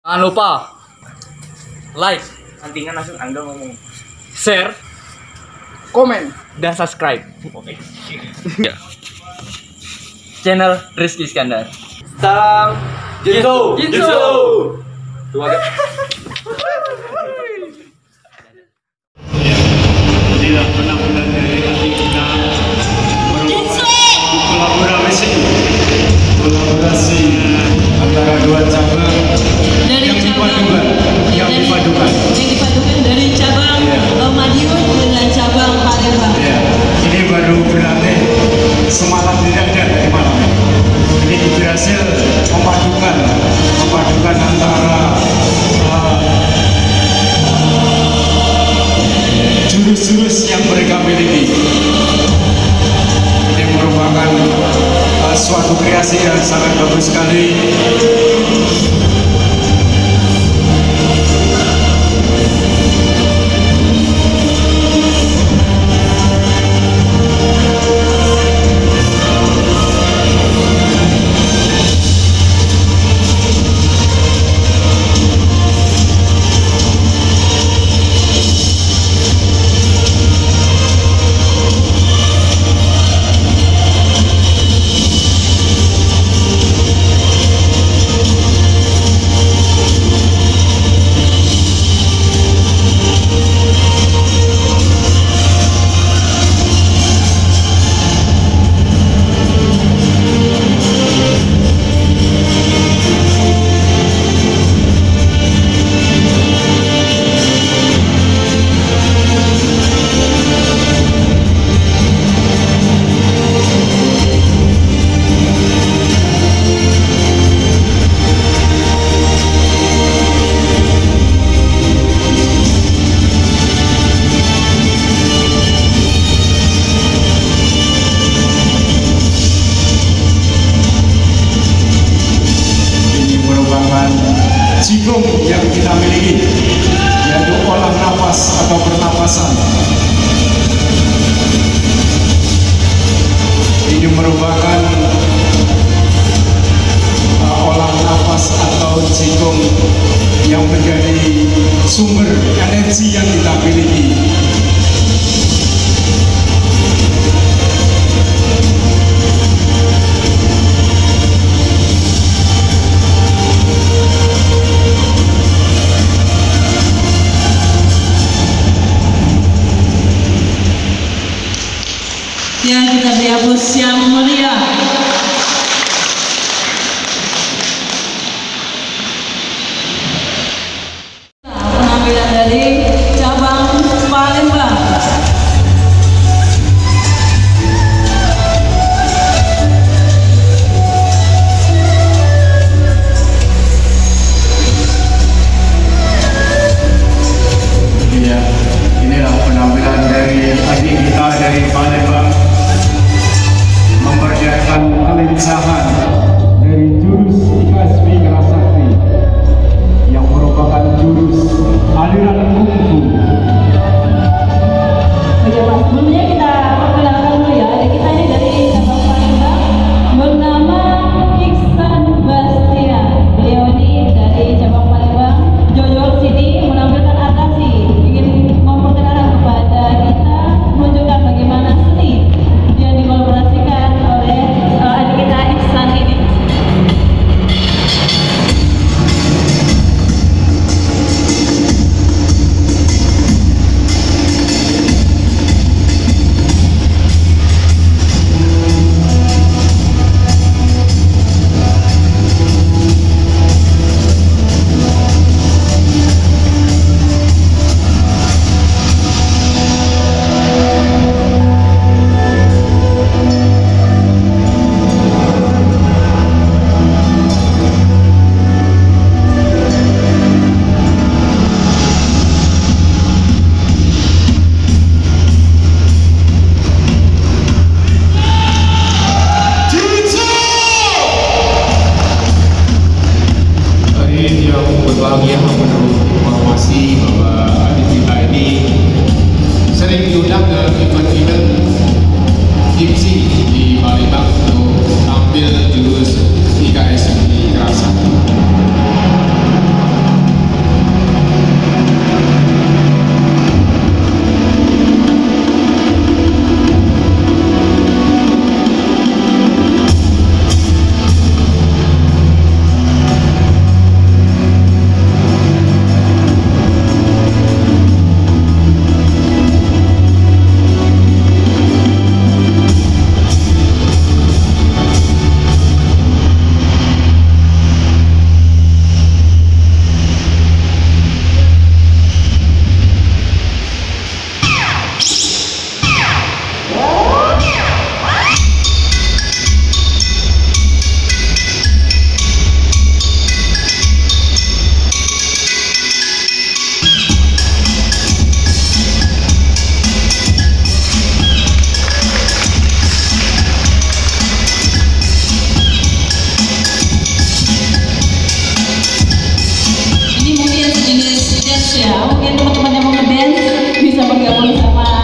Jangan lupa like, Nantinya langsung Angga ngomong. share, Komen. dan subscribe Oke. channel Rizky Iskandar. Salam Jinso. Jinso. Tuh agak. Inilah penampilan dari hati kita kolaborasi antara dua cabang dari yang cabang dipadukan. dari cabang Madiun dengan cabang Palembang. Ya, ini baru berlatih semalam tidak ada dari malam. Ini berhasil memadukan antara jurus-jurus yang mereka miliki. Ini merupakan suatu kreasi yang sangat bagus sekali. Jigong yang kita miliki, yaitu olah nafas atau pernapasan. Ini merupakan olah nafas atau jigong yang menjadi sumber energi yang kita miliki. Ya, kita beri aplaus yang meriah. Penampilan dari cabang Palembang. Ya, inilah penampilan dari adik kita dari Palembang, memperlihatkan kelincahan dari jurus Ikasmi Kerasakti yang merupakan jurus aliran kungfu. Oke Pak, sebelumnya kita perkenalkan dulu ya. Adik kita ini dari cabang Palembang bernama Iksan Bastian. Beliau ini dari cabang Palembang, Jojol City, menampilkan atraksi. Ingin memperkenalkan kepada kita, menunjukkan bagaimana seni yang dikolaborasikan oleh adik kita Iksan ini. Yang berbahagia menurut informasi bahwa adik kita ini sering diundang ke event-event IPSI di Palembang untuk tampil jurus IKS di Kerasakti. dance ya. Mungkin teman-teman yang mau ngedance bisa bergabung sama